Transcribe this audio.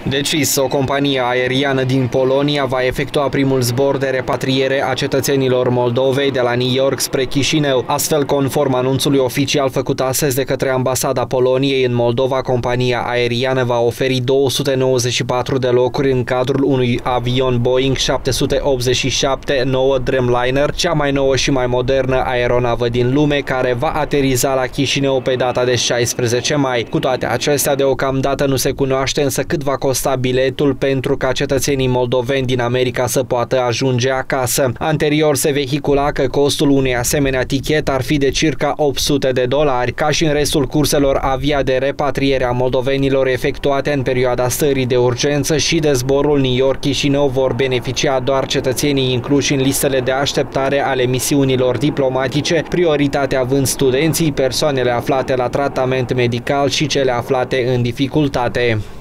Decis, o companie aeriană din Polonia va efectua primul zbor de repatriere a cetățenilor Moldovei de la New York spre Chișinău. Astfel, conform anunțului oficial făcut astăzi de către Ambasada Poloniei în Moldova, compania aeriană va oferi 294 de locuri în cadrul unui avion Boeing 787-9 Dreamliner, cea mai nouă și mai modernă aeronavă din lume, care va ateriza la Chișinău pe data de 16 mai. Cu toate acestea, deocamdată nu se cunoaște însă cât va costa biletul pentru ca cetățenii moldoveni din America să poată ajunge acasă. Anterior se vehicula că costul unei asemenea tichet ar fi de circa $800. Ca și în restul curselor avia de repatriere a moldovenilor efectuate în perioada stării de urgență și de zborul New York-Chișinău vor beneficia doar cetățenii incluși în listele de așteptare ale misiunilor diplomatice, prioritatea având studenții, persoanele aflate la tratament medical și cele aflate în dificultate.